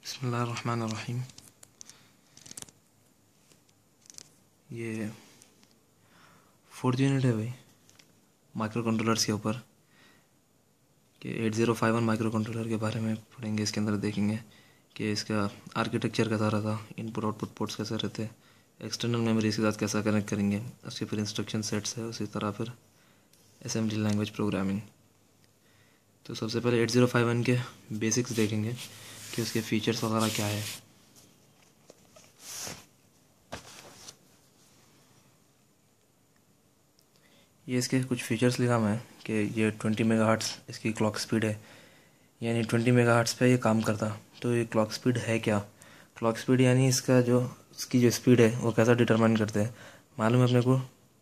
बिस्मिल्लाहिर्रहमानिर्रहीम। ये fourth unit है भाई माइक्रो कंट्रोलर्स के ऊपर कि 8051 माइक्रो कंट्रोलर के बारे में पढ़ेंगे। इसके अंदर देखेंगे कि इसका आर्किटेक्चर कैसा रहता, इनपुट आउटपुट पोर्ट्स कैसे रहते, एक्सटर्नल मेमोरी के साथ कैसा कनेक्ट करेंगे, उसके फिर इंस्ट्रक्शन सेट्स है, उसी तरह फिर असेंबली लैंग्वेज प्रोग्रामिंग। तो सबसे पहले 8051 के बेसिक्स देखेंगे कि उसके फीचर्स वगैरह क्या है। ये इसके कुछ फीचर्स लिखा मैं कि ये 20 मेगाहर्ट्ज़ इसकी क्लॉक स्पीड है, यानी 20 मेगाहर्ट्ज़ पे ये काम करता। तो ये क्लॉक स्पीड है क्या? क्लॉक स्पीड यानी इसकी जो स्पीड है वो कैसा डिटरमाइन करते हैं। मालूम है अपने को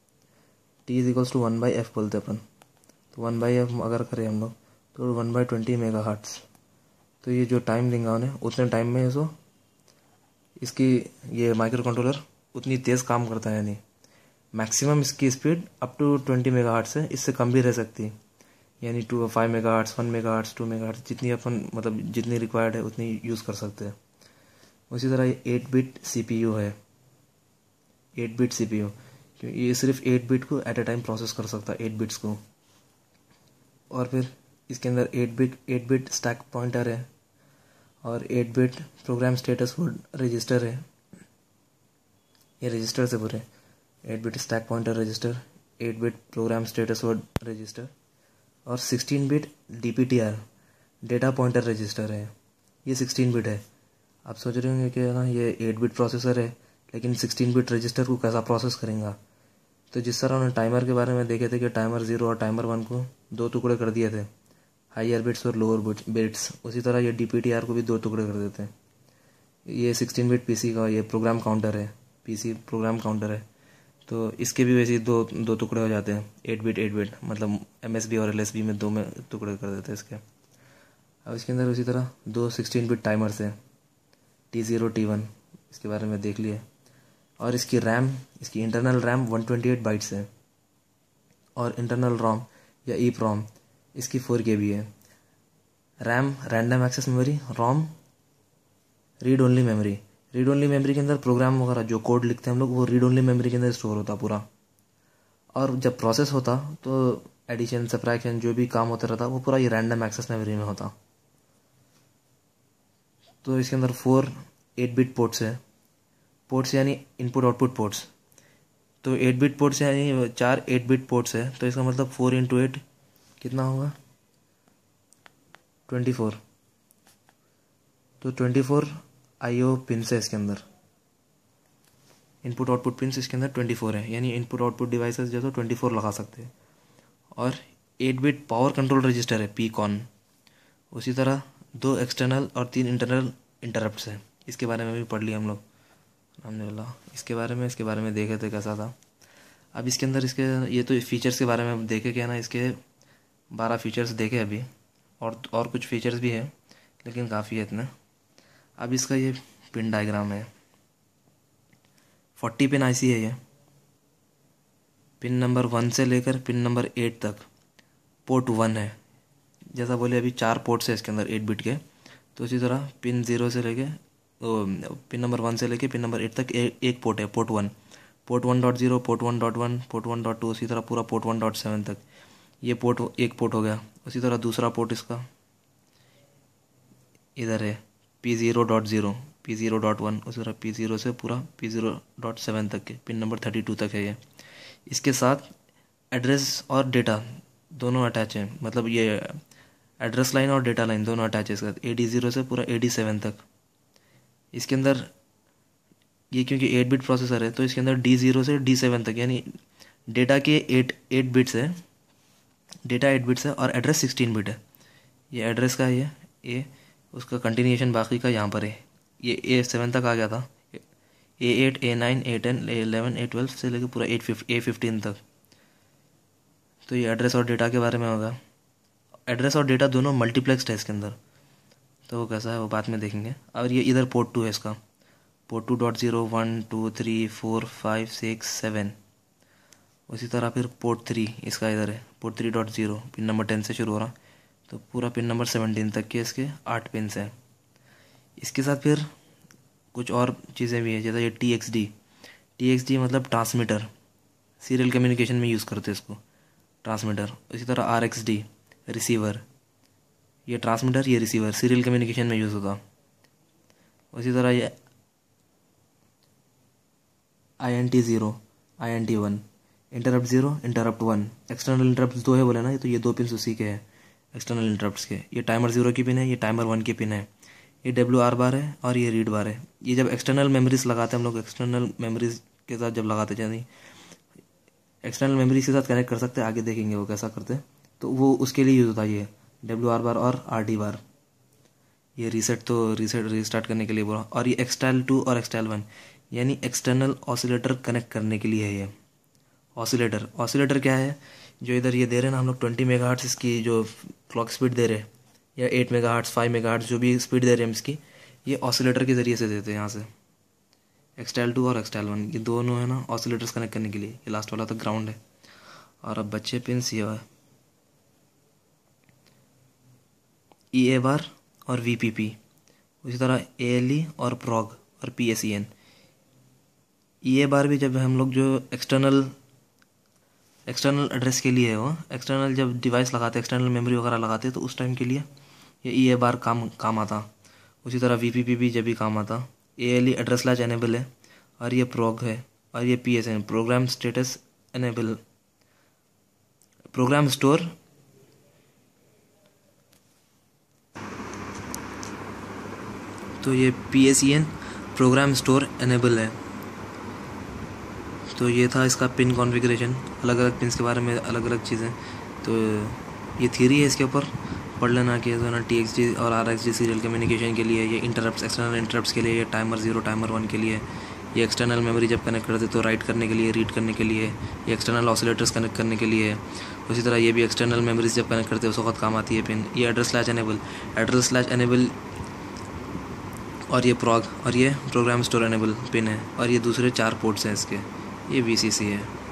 T=1/f बोलते हैं अपन। तो 1/f अगर करें हम लोग तो 1/20 मेगाहर्ट्ज़। तो ये जो टाइम देंगे उन्हें उतने टाइम में इसकी ये माइक्रो कंट्रोलर उतनी तेज़ काम करता है, यानी मैक्सिमम इसकी स्पीड अप टू 20 मेगाहर्ट्ज़ है, इससे कम भी रह सकती है, यानी 5 मेगाहर्ट्ज़, 1 मेगाहर्ट्ज़, 2 मेगाहर्ट्ज़, जितनी अपन मतलब जितनी रिक्वायर्ड है उतनी यूज़ कर सकते हैं। उसी तरह ये 8 बिट CPU है, 8 बिट CPU, क्योंकि ये सिर्फ 8 बिट को एट ए टाइम प्रोसेस कर सकता है, 8 बिट्स को। और फिर इसके अंदर 8 बिट स्टैक पॉइंटर है और 8 bit program status word register है। ये रजिस्टर से पूरे 8 bit stack pointer register, 8 bit program status word register और 16 bit DPTR data pointer register है। ये 16 बिट है। आप सोच रहे होंगे कि ना ये 8 बिट प्रोसेसर है, लेकिन 16 बिट रजिस्टर को कैसा प्रोसेस करेंगे। तो जिस तरह उन्होंने टाइमर के बारे में देखे थे कि टाइमर 0 और टाइमर 1 को 2 टुकड़े कर दिए थे, हायर बिट्स और लोअर बिट्स, उसी तरह ये DPTR को भी 2 टुकड़े कर देते हैं। ये 16 बिट PC का ये प्रोग्राम काउंटर है, PC प्रोग्राम काउंटर है। तो इसके भी वैसे दो टुकड़े हो जाते हैं, 8 बिट मतलब MSB और LSB में 2 में टुकड़े कर देते हैं इसके। अब इसके अंदर उसी तरह 2 16 बिट टाइमर्स हैं, T0 T1, इसके बारे में देख लिए। और इसकी इसकी इंटरनल रैम 128 बाइट्स है और इंटरनल रोम या EEPROM इसकी 4 KB है। RAM random access memory, ROM read only memory. Read only memory के अंदर प्रोग्राम वगैरह जो कोड लिखते हैं हम लोग वो रीड ओनली मेमोरी के अंदर स्टोर होता पूरा। और जब प्रोसेस होता तो एडिशन सब्ट्रैक्शन जो भी काम होता रहता वो पूरा ये रैंडम एक्सेस मेमोरी में होता। तो इसके अंदर 4 8 बिट पोर्ट्स है, पोर्ट्स यानी इनपुट आउटपुट पोर्ट्स। तो 8 बिट पोर्ट्स यानी 4 8 बिट पोर्ट्स है, तो इसका मतलब 4 × 8 कितना होगा, 24। तो 24 IO पिन्स है इसके अंदर, इनपुट आउटपुट पिन्स इसके अंदर 24 है, यानी इनपुट आउटपुट डिवाइसेस जो तो 24 लगा सकते हैं। और 8 बिट पावर कंट्रोल रजिस्टर है, PCON। उसी तरह 2 एक्सटर्नल और 3 इंटरनल इंटरप्ट्स हैं। इसके बारे में भी पढ़ लिया हम लोग अल्हम्दुलिल्लाह। इसके बारे में देखे थे कैसा था। अब इसके अंदर ये तो फीचर्स के बारे में देखे क्या ना, इसके 12 फीचर्स देखे अभी, और कुछ फीचर्स भी है लेकिन काफ़ी है इतना। अब इसका ये पिन डायग्राम है, 40 पिन IC है ये। पिन नंबर 1 से लेकर पिन नंबर 8 तक पोर्ट 1 है। जैसा बोले अभी 4 पोर्ट्स है इसके अंदर 8 बिट के, तो इसी तरह पिन 0 से लेके पिन नंबर 1 से लेके पिन नंबर 8 तक एक पोर्ट है, पोर्ट 1, पोर्ट 1.0, पोर्ट 1.1, पोर्ट 1.2, उसी तरह पूरा पोर्ट 1.7 तक ये एक पोर्ट हो गया। उसी तरह दूसरा पोर्ट इसका इधर है, P0.0, P0.1, उसी तरह P0 से पूरा P0.7 तक के पिन नंबर 32 तक है ये। इसके साथ एड्रेस और डेटा दोनों अटैच हैं, मतलब ये एड्रेस लाइन और डेटा लाइन दोनों अटैच है इसके साथ, AD0 से पूरा AD7 तक। इसके अंदर ये क्योंकि 8 बिट प्रोसेसर है तो इसके अंदर D0 से D7 तक, यानी डेटा के 8 बिट्स है, डेटा 8 बिट्स है और एड्रेस 16 बिट है। ये एड्रेस का है, ये उसका कंटिन्यूएशन बाकी का यहाँ पर है। ये A7 तक आ गया था, A8 A9 A10 A11 A12 से लेकर पूरा A15 तक। तो ये एड्रेस और डेटा के बारे में होगा। एड्रेस और डेटा दोनों मल्टीप्लेक्स्ड है इसके अंदर, तो वो कैसा है वो बाद में देखेंगे। और ये इधर पोर्ट 2 है इसका, पोर्ट 2.0 1 2 3 4 5 6 7। उसी तरह फिर पोर्ट 3 इसका इधर है, पोर्ट 3.0 पिन नंबर 10 से शुरू हो रहा, तो पूरा पिन नंबर 17 तक के इसके 8 पिन्स हैं। इसके साथ फिर कुछ और चीज़ें भी हैं, जैसे ये TXD मतलब ट्रांसमीटर, सीरियल कम्युनिकेशन में यूज़ करते हैं इसको, ट्रांसमीटर। इसी तरह RxD रिसीवर, ये ट्रांसमीटर ये रिसीवर, सीरियल कम्युनिकेशन में यूज़ होता। उसी तरह ये INT0 INT1, interrupt 0 interrupt 1, external interrupt 2 है बोले ना, तो ये 2 पिन उसी के हैं एक्सटर्नल इंटरप्ट्स के। ये टाइमर 0 की पिन है, ये टाइमर 1 की पिन है, ये WR बार है और ये रीड बार है। ये जब एक्सटर्नल मेमोरीज लगाते हैं हम लोग, एक्सटर्नल मेमोरीज के साथ जब लगाते हैं, एक्सटर्नल मेमोरीज के साथ कनेक्ट कर सकते हैं, आगे देखेंगे वो कैसा करते हैं, तो वो उसके लिए यूज़ होता है ये WR बार और RD बार। ये रीस्टार्ट करने के लिए बोला। और ये एक्सटाइल 2 और एक्सटाइल 1 यानी एक्सटर्नल ऑसिलेटर कनेक्ट करने के लिए है। ये ऑसिलेटर क्या है, जो इधर ये दे रहे हैं ना हम लोग 20 मेगाहर्ट्ज़ इसकी जो क्लॉक स्पीड दे रहे हैं, या 8 मेगाहर्ट्ज़ 5 मेगाहर्ट्ज़ जो भी स्पीड दे रहे हैं हम इसकी, ये ऑसिलेटर के ज़रिए से देते हैं यहाँ से। एक्सटाइल 2 और एक्सटाइल 1 ये दोनों है ना ऑसिलेटर्स कनेक्ट करने के लिए। ये लास्ट वाला तो ग्राउंड है। और अब बच्चे पिन्स ये है EA बार और VPP, उसी तरह ALE और PROG और PSEN। EA बार भी जब हम लोग जो एक्सटर्नल एड्रेस के लिए है, वो एक्सटर्नल जब डिवाइस लगाते हैं, एक्सटर्नल मेमोरी वगैरह लगाते हैं, तो उस टाइम के लिए ये EA बार काम आता। उसी तरह VPP भी जब भी काम आता। ALE एड्रेस लैच एनेबल है, और ये PROG है, और ये PSN program status enable, program store. तो ये PSEN प्रोग्राम स्टोर एनेबल है। तो ये था इसका पिन कॉन्फ़िगरेशन, अलग अलग पिन्स के बारे में अलग अलग चीज़ें। तो ये थ्योरी है, इसके ऊपर पढ़ लेना कि जो ना TXD और RxD सीरियल कम्युनिकेशन के लिए, ये इंटरप्ट्स एक्सटर्नल इंटरप्ट्स के लिए, ये टाइमर 0 टाइमर 1 के लिए, ये एक्सटर्नल मेमोरी जब कनेक्ट करते तो राइट करने के लिए, रीड करने के लिए, ये एक्सटर्नल ऑसिलेटर्स कनेक्ट करने के लिए। उसी तरह ये भी एक्सटर्नल मेमोरीज जब कनेक्ट करते हैं उस वक्त काम आती है पिन। ये एड्रेस लैच एनेबल और ये PROG और ये प्रोग्राम स्टोर एनेबल पिन है। और ये दूसरे 4 पोर्ट्स हैं इसके, ये VCC है।